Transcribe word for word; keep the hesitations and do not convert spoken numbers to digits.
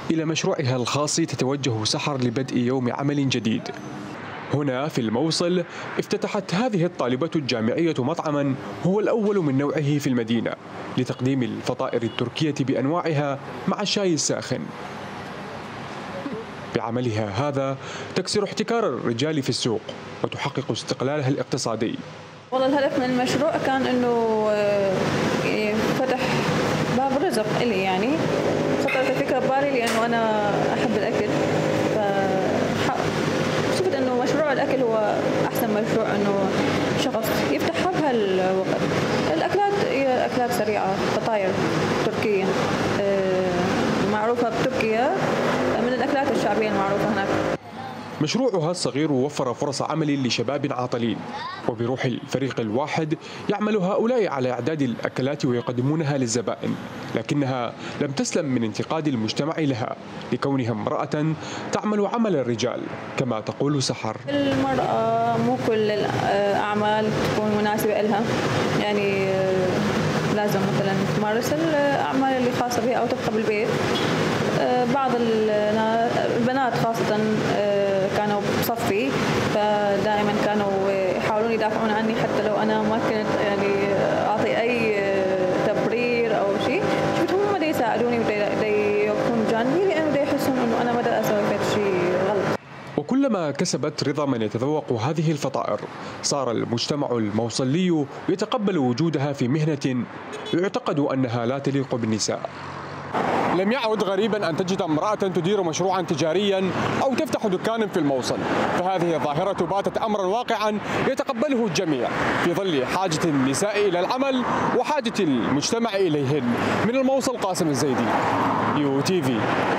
إلى مشروعها الخاص تتوجه سحر لبدء يوم عمل جديد. هنا في الموصل افتتحت هذه الطالبة الجامعية مطعما هو الأول من نوعه في المدينة لتقديم الفطائر التركية بأنواعها مع الشاي الساخن. بعملها هذا تكسر احتكار الرجال في السوق وتحقق استقلالها الاقتصادي. والله الهدف من المشروع كان انه فتح باب رزق لي، يعني خطرت الفكره ببالي لانه انا احب الاكل، فشفت انه مشروع الاكل هو احسن مشروع انه شخص يفتحها بهالوقت. الاكلات هي اكلات سريعه، فطاير تركيه معروفه بتركيا، من الاكلات الشعبيه المعروفه هناك. مشروعها الصغير وفر فرص عمل لشباب عاطلين، وبروح الفريق الواحد يعمل هؤلاء على إعداد الأكلات ويقدمونها للزبائن، لكنها لم تسلم من انتقاد المجتمع لها لكونها امرأة تعمل عمل الرجال كما تقول سحر. المرأة مو كل الأعمال تكون مناسبة لها، يعني لازم مثلا تمارس الأعمال اللي خاصة بها أو تبقى بالبيت. بعض البنات خاصة كانوا بصفي، فدائما كانوا يحاولون يدافعون عني حتى لو أنا ما كنت يعني أعطي أي تبرير أو شيء. شفتهم هم دا يساعدوني ودا يكونوا جانبي لأنه دا يحسون إنه أنا ما دا أسوي شيء غلط. وكلما كسبت رضا من يتذوق هذه الفطائر صار المجتمع الموصلي يتقبل وجودها في مهنة يعتقد أنها لا تليق بالنساء. لم يعد غريبا أن تجد امرأة تدير مشروعا تجاريا أو تفتح دكانا في الموصل، فهذه الظاهرة باتت أمرا واقعا يتقبله الجميع في ظل حاجة النساء إلى العمل وحاجة المجتمع إليهن. من الموصل قاسم الزيدي، يو تي في.